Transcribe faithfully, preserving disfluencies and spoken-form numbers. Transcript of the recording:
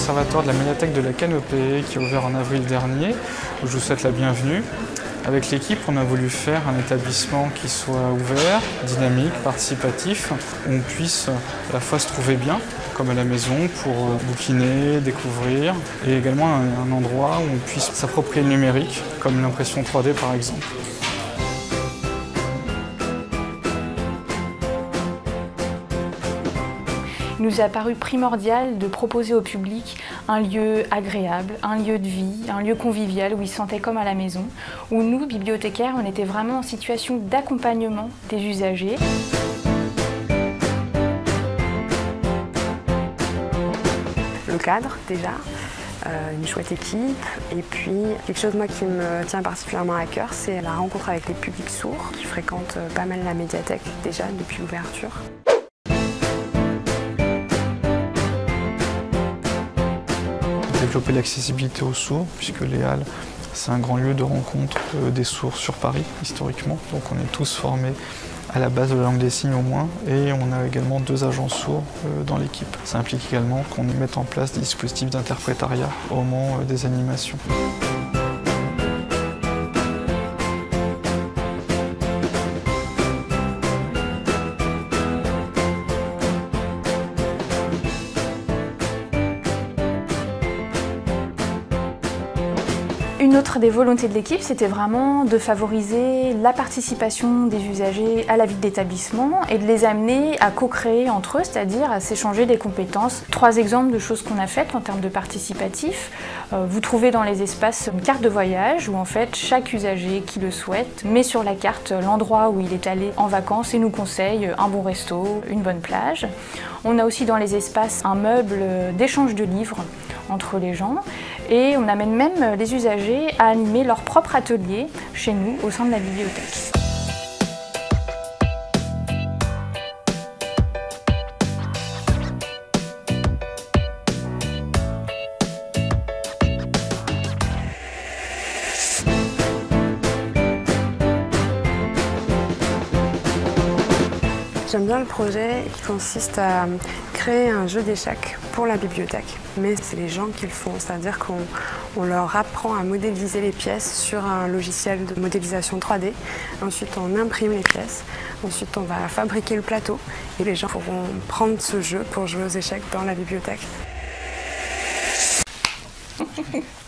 conservatoire de la médiathèque de la Canopée qui a ouvert en avril dernier, où je vous souhaite la bienvenue. Avec l'équipe, on a voulu faire un établissement qui soit ouvert, dynamique, participatif, où on puisse à la fois se trouver bien, comme à la maison, pour bouquiner, découvrir, et également un, un endroit où on puisse s'approprier le numérique, comme l'impression trois D par exemple. Il nous a paru primordial de proposer au public un lieu agréable, un lieu de vie, un lieu convivial où ils se sentaient comme à la maison, où nous, bibliothécaires, on était vraiment en situation d'accompagnement des usagers. Le cadre déjà, euh, une chouette équipe, et puis quelque chose moi qui me tient particulièrement à cœur, c'est la rencontre avec les publics sourds qui fréquentent pas mal la médiathèque déjà depuis l'ouverture. Développer l'accessibilité aux sourds, puisque les Halles, c'est un grand lieu de rencontre des sourds sur Paris, historiquement. Donc on est tous formés à la base de la langue des signes au moins, et on a également deux agents sourds dans l'équipe. Ça implique également qu'on mette en place des dispositifs d'interprétariat au moment des animations. Une autre des volontés de l'équipe, c'était vraiment de favoriser la participation des usagers à la vie de l'établissement et de les amener à co-créer entre eux, c'est-à-dire à s'échanger des compétences. Trois exemples de choses qu'on a faites en termes de participatif. Vous trouvez dans les espaces une carte de voyage où en fait chaque usager qui le souhaite met sur la carte l'endroit où il est allé en vacances et nous conseille un bon resto, une bonne plage. On a aussi dans les espaces un meuble d'échange de livres entre les gens et on amène même les usagers à animer leur propre atelier chez nous au sein de la bibliothèque. J'aime bien le projet qui consiste à créer un jeu d'échecs pour la bibliothèque. Mais c'est les gens qui le font, c'est-à-dire qu'on on leur apprend à modéliser les pièces sur un logiciel de modélisation trois D. Ensuite, on imprime les pièces. Ensuite, on va fabriquer le plateau. Et les gens pourront prendre ce jeu pour jouer aux échecs dans la bibliothèque.